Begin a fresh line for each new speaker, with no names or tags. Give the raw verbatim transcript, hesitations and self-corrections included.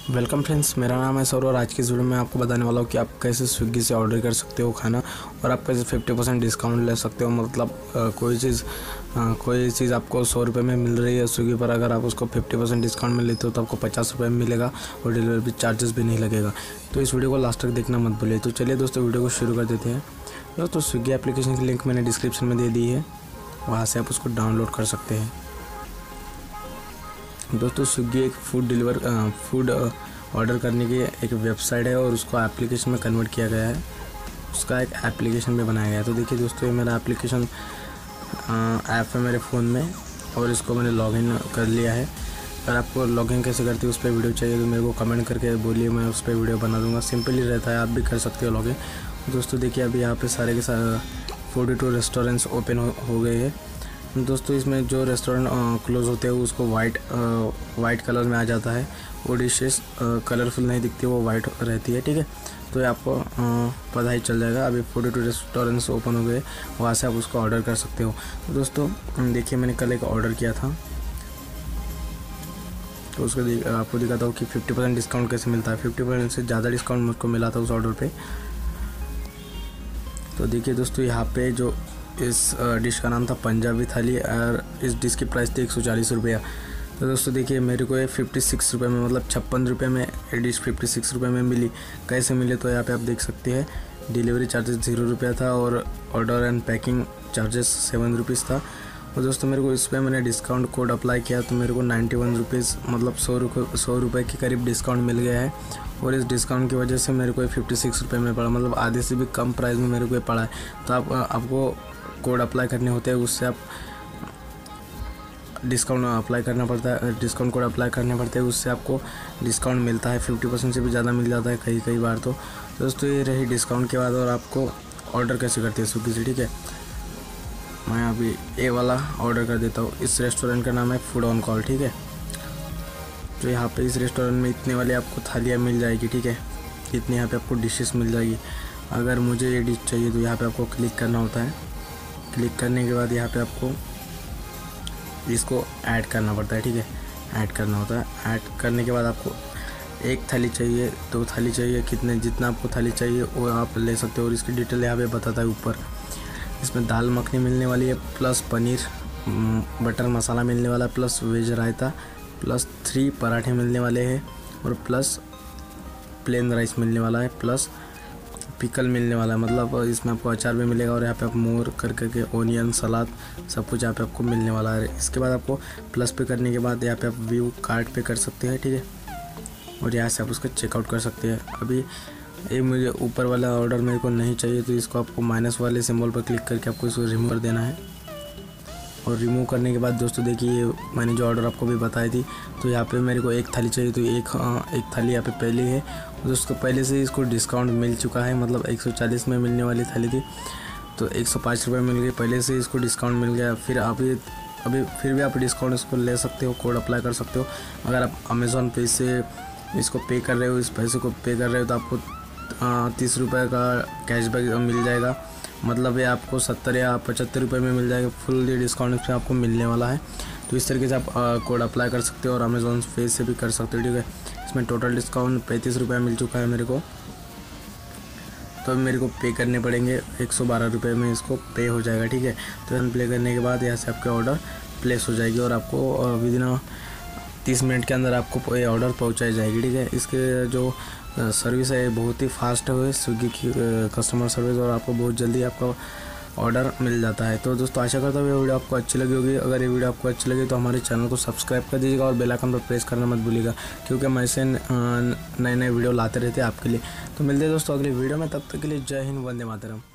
Welcome friends, मेरा नाम है सौरव और आज की इस वीडियो में आपको बताने वाला हूँ कि आप कैसे स्विगी से ऑर्डर कर सकते हो खाना और आप कैसे फिफ्टी परसेंट डिस्काउंट ले सकते हो। मतलब आ, कोई चीज़ आ, कोई चीज़ आपको सौ रुपये में मिल रही है स्विगी पर, अगर आप उसको फिफ्टी परसेंट डिस्काउंट में लेते हो तो आपको पचास रुपये में मिलेगा और डिलीवरी चार्जेस भी नहीं लगेगा। तो इस वीडियो को लास्ट तक देखना मत भूलिए। तो चलिए दोस्तों, वीडियो को शुरू कर देते हैं। दोस्तों, स्विगी एप्लीकेशन की लिंक मैंने डिस्क्रिप्शन में दे दी है, वहाँ से आप उसको डाउनलोड कर सकते हैं। दोस्तों, स्विगी एक फूड डिलीवर फूड ऑर्डर करने की एक वेबसाइट है और उसको एप्लीकेशन में कन्वर्ट किया गया है, उसका एक एप्लीकेशन भी बनाया गया है। तो देखिए दोस्तों, ये मेरा एप्लीकेशन ऐप है मेरे फ़ोन में और इसको मैंने लॉगिन कर लिया है। अगर आपको लॉगिन कैसे करते हो उस पर वीडियो चाहिए तो मेरे को कमेंट करके बोलिए, मैं उस पर वीडियो बना दूँगा। सिंपल ही रहता है, आप भी कर सकते हो लॉगिन। दोस्तों देखिए, अभी यहाँ पे सारे के सारे फोर्टी टू रेस्टोरेंट्स ओपन हो, हो गए हैं। दोस्तों, इसमें जो रेस्टोरेंट क्लोज़ होते हैं उसको वाइट वाइट कलर में आ जाता है, वो डिशेस कलरफुल नहीं दिखती, वो वाइट रहती है। ठीक है, तो ये आपको पता ही चल जाएगा। अभी फोर्टी टू रेस्टोरेंट्स ओपन हो गए, वहाँ से आप उसको ऑर्डर कर सकते हो। तो दोस्तों देखिए, मैंने कल एक ऑर्डर किया था, तो उसको आपको दिखाता हूँ कि फिफ्टी परसेंट डिस्काउंट कैसे मिलता है। फिफ्टी परसेंट से ज़्यादा डिस्काउंट मुझको मिला था उस ऑर्डर पे। तो देखिए दोस्तों, यहाँ पे जो इस डिश का नाम था पंजाबी थाली और इस डिश की प्राइस थी एक सौ चालीस रुपया। तो दोस्तों देखिए, मेरे को ये फिफ्टी सिक्स रुपये में, मतलब छप्पन रुपये में ये डिश फिफ्टी सिक्स रुपये में मिली। कैसे मिले तो यहाँ पे आप देख सकते हैं। डिलीवरी चार्जेस जीरो रुपया था और order and packing charges seven rupees था। और दोस्तों मेरे को इस पर मैंने डिस्काउंट कोड अप्लाई किया तो मेरे को नाइन्टी वन रुपीज़, मतलब सौ रुपये सौ रुपये के करीब डिस्काउंट मिल गया है। और इस डिस्काउंट की वजह से मेरे को फिफ्टी सिक्स रुपये में पड़ा, मतलब आधे से भी कम प्राइस में मेरे को ये पड़ा है। तो आप आपको कोड अप्लाई करने होते हैं, उससे आप डिस्काउंट अप्लाई करना पड़ता है, डिस्काउंट कोड अप्लाई करने पड़ते हैं, उससे आपको डिस्काउंट मिलता है। फिफ्टी परसेंट से भी ज़्यादा मिल जाता है कई कई बार। तो दोस्तों ये रही डिस्काउंट के बाद। और आपको ऑर्डर कैसे करते हैं स्विगी से, ठीक है, मैं अभी ए वाला ऑर्डर कर देता हूँ। इस रेस्टोरेंट का नाम है फूड ऑन कॉल। ठीक है, तो यहाँ पे इस रेस्टोरेंट में इतने वाले आपको थालियाँ मिल जाएगी। ठीक है, इतने यहाँ पे आपको डिशेस मिल जाएगी। अगर मुझे ये डिश चाहिए तो यहाँ पे आपको क्लिक करना होता है। क्लिक करने के बाद यहाँ पे आपको इसको ऐड करना पड़ता है। ठीक है, ऐड करना होता है। ऐड करने के बाद आपको एक थाली चाहिए, दो थाली चाहिए, कितने जितना आपको थाली चाहिए वो आप ले सकते हो। और इसकी डिटेल यहाँ पे बताता है ऊपर। इसमें दाल मखनी मिलने वाली है, प्लस पनीर बटर मसाला मिलने वाला है, plus veg raita, plus three पराठे मिलने वाले हैं और प्लस प्लेन राइस मिलने वाला है, प्लस पिकल मिलने वाला है। मतलब इसमें आपको अचार भी मिलेगा और यहाँ पे आप मोर कर करके ओनियन सलाद सब कुछ यहाँ पे आपको मिलने वाला है। इसके बाद आपको प्लस पे करने के बाद यहाँ पे आप व्यू कार्ड पे कर सकते हैं। ठीक है, और यहाँ से आप उसका चेकआउट कर सकते हैं। अभी ये मुझे ऊपर वाला ऑर्डर मेरे को नहीं चाहिए, तो इसको आपको माइनस वाले सिंबल पर क्लिक करके आपको इसको रिमूव कर देना है। और रिमूव करने के बाद दोस्तों देखिए, मैंने जो ऑर्डर आपको भी बताई थी, तो यहाँ पे मेरे को एक थाली चाहिए, तो एक एक थाली यहाँ पे पहले है। दोस्तों पहले से इसको डिस्काउंट मिल चुका है, मतलब एक सौ चालीस में मिलने वाली थाली थी तो एक सौ पाँच रुपये मिल गई, पहले से इसको डिस्काउंट मिल गया। फिर आप ये अभी फिर भी आप डिस्काउंट इसको ले सकते हो, कोड अप्लाई कर सकते हो। अगर आप अमेज़ॉन पे से इसको पे कर रहे हो, इस पैसे को पे कर रहे हो, तो आपको तीस रुपये का कैशबैक मिल जाएगा। मतलब ये आपको सत्तर या पचहत्तर रुपये में मिल जाएगा। फुल डिस्काउंट इसमें आपको मिलने वाला है। तो इस तरीके से आप कोड अप्लाई कर सकते हो और अमेज़ॉन पे से भी कर सकते हो। ठीक है, इसमें टोटल डिस्काउंट पैंतीस रुपये मिल चुका है मेरे को। तो अभी मेरे को पे करने पड़ेंगे एक सौ बारह रुपये में, इसको पे हो जाएगा। ठीक है, तो हम प्ले करने के बाद यहाँ से आपके ऑर्डर प्लेस हो जाएगी और आपको विद इन तीस मिनट के अंदर आपको ये ऑर्डर पहुँचाई जाएगी। ठीक है, इसके जो सर्विस है बहुत ही फास्ट है स्विगी की कस्टमर सर्विस, और आपको बहुत जल्दी आपका ऑर्डर मिल जाता है। तो दोस्तों आशा करता हूँ ये वीडियो आपको अच्छी लगी होगी। अगर ये वीडियो आपको अच्छी लगी तो हमारे चैनल को सब्सक्राइब कर दीजिएगा और बेल आइकन पर प्रेस करना मत भूलिएगा, क्योंकि हम ऐसे नए नए वीडियो लाते रहते हैं आपके लिए। तो मिलते हैं दोस्तों अगली वीडियो में, तब तक के लिए जय हिंद, वंदे मातरम।